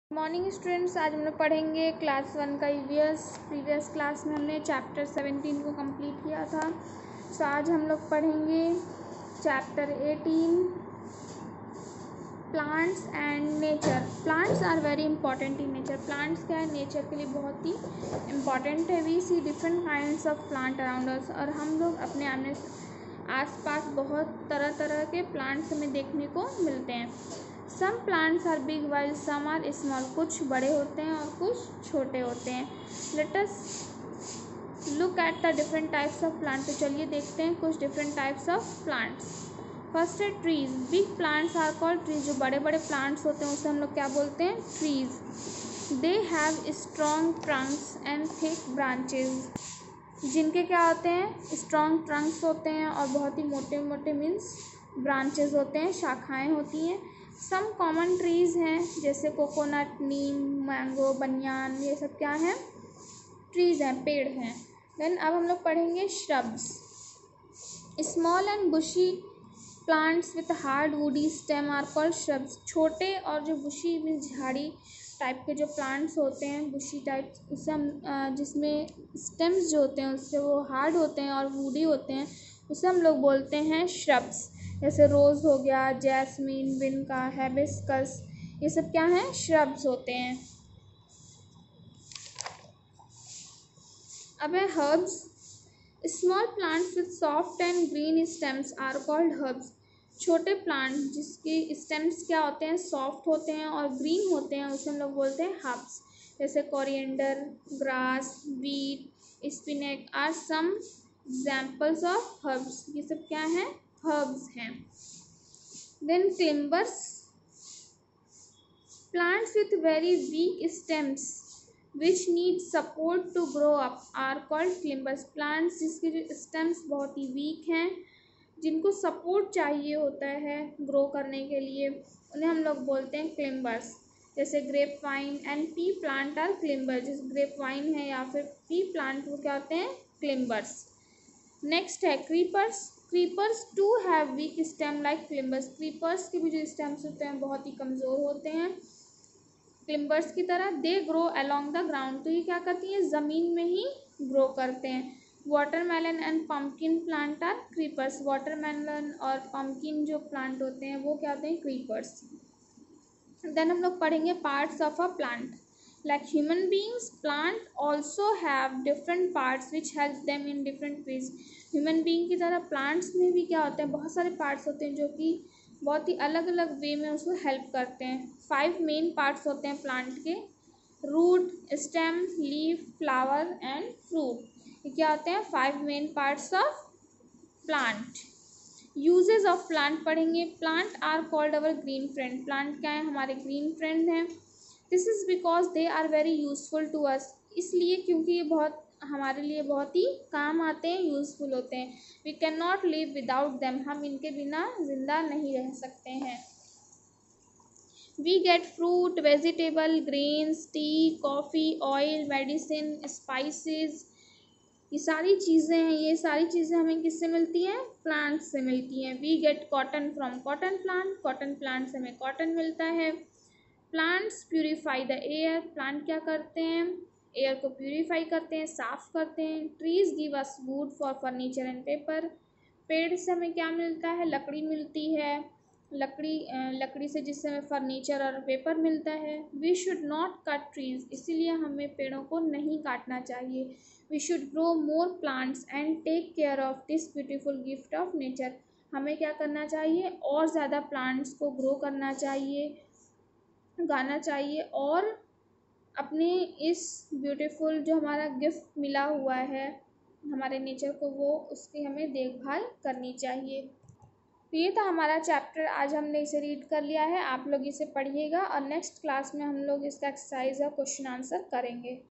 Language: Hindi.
मॉर्निंग स्टूडेंट्स, आज हम लोग पढ़ेंगे क्लास 1 का प्रीवियस क्लास में हमने चैप्टर 17 को कंप्लीट किया था। सो आज हम लोग पढ़ेंगे chapter 18 plants and nature. Plants are very important in nature. Plants क्या है, नेचर के लिए बहुत ही इम्पॉर्टेंट है। We see different kinds of plant around us, और हम लोग अपने आसपास बहुत तरह तरह के प्लांट्स हमें देखने को मिलते हैं। Some plants are big while some are small. कुछ बड़े होते हैं और कुछ छोटे होते हैं। Let us look at the different types of plant. तो चलिए देखते हैं कुछ different types of plants. First है trees. Big plants are called trees. जो बड़े बड़े प्लांट्स होते हैं उसे हम लोग क्या बोलते हैं, trees. They have strong trunks and thick branches. जिनके क्या होते हैं, स्ट्रॉन्ग ट्रंक्स होते हैं और बहुत ही मोटे मोटे मीन्स ब्रांचेज होते हैं, शाखाएं होती हैं। सम कॉमन ट्रीज हैं जैसे कोकोनट, नीम, मैंगो, बनियान, ये सब क्या हैं, ट्रीज हैं, पेड़ हैं। देन अब हम लोग पढ़ेंगे shrubs. Small and bushy plants with hard woody stem are called shrubs. छोटे और जो बुशी मीन्स झाड़ी टाइप के जो प्लांट्स होते हैं, बुशी टाइप, उससे हम जिसमें स्टेम्स जो होते हैं उससे वो हार्ड होते हैं और वुडी होते हैं, उसे हम लोग बोलते हैं श्रब्स। जैसे रोज़ हो गया, जैस्मीन, विनका, हैबिस्कस, ये सब क्या हैं, श्रब्स होते हैं। अब है herbs. Small plants with soft and green stems are called herbs. छोटे प्लांट जिसके स्टेम्स क्या होते हैं, सॉफ्ट होते हैं और ग्रीन होते हैं, उसे हम लोग बोलते हैं हर्ब्स। जैसे coriander, grass, wheat, spinach are some examples of herbs. ये सब क्या हैं, हर्ब्स हैं। Then climbers. Plants with very weak stems which need support to grow up are called climbers। Plants जिसके जो स्टेम्स बहुत ही वीक हैं, जिनको सपोर्ट चाहिए होता है ग्रो करने के लिए, उन्हें हम लोग बोलते हैं क्लिम्बर्स। जैसे grape vine and pea plant are climber. जैसे ग्रेप वाइन है या फिर पी प्लांट, वो क्या होते हैं, क्लिम्बर्स। नेक्स्ट है creepers. Creepers too have weak stem like climbers. Creepers के भी जो स्टेम्स होते हैं बहुत ही कमज़ोर होते हैं क्लिम्बर्स की तरह। They grow along the ground. तो ये क्या करती हैं, ज़मीन में ही ग्रो करते हैं। Watermelon and pumpkin plant are creepers. Watermelon और पम्पकिन जो प्लांट होते हैं वो क्या होते हैं, क्रीपर्स। देन हम लोग पढ़ेंगे parts of a plant. Like human beings, plant also have different parts which help them in different ways. Human being की तरह प्लांट्स में भी क्या होते हैं, बहुत सारे पार्ट्स होते हैं जो कि बहुत ही अलग अलग वे में उसको हेल्प करते हैं। 5 मेन पार्ट्स होते हैं प्लांट के, root, stem, leaf, flower and fruit. ये क्या होते हैं, 5 main parts of plant. Uses of plant पढ़ेंगे। Plant are called our green friend. Plant क्या है, हमारे ग्रीन फ्रेंड हैं। This is because they are very useful to us. इसलिए क्योंकि ये बहुत हमारे लिए बहुत ही काम आते हैं, यूज़फुल होते हैं। We can not live without them. हम इनके बिना जिंदा नहीं रह सकते हैं। We get fruit, vegetable, grains, tea, coffee, oil, medicine, spices, ये सारी चीज़ें हैं, ये सारी चीज़ें हमें किससे मिलती हैं, प्लांट से मिलती हैं। We get cotton from cotton plant. Cotton plant से हमें कॉटन मिलता है। Plants purify the air. Plant क्या करते हैं, एयर को प्यूरिफाई करते हैं, साफ़ करते हैं। Trees give us wood for furniture and paper. पेड़ से हमें क्या मिलता है, लकड़ी मिलती है। लकड़ी से जिससे हमें फर्नीचर और पेपर मिलता है। We should not cut trees. इसीलिए हमें पेड़ों को नहीं काटना चाहिए। We should grow more plants and take care of this beautiful gift of nature. हमें क्या करना चाहिए, और ज़्यादा प्लांट्स को ग्रो करना चाहिए, उगाना चाहिए, और अपने इस ब्यूटीफुल जो हमारा गिफ्ट मिला हुआ है हमारे नेचर को, वो उसकी हमें देखभाल करनी चाहिए। तो ये था हमारा चैप्टर, आज हमने इसे रीड कर लिया है। आप लोग इसे पढ़िएगा और नेक्स्ट क्लास में हम लोग इसका एक्सरसाइज और क्वेश्चन आंसर करेंगे।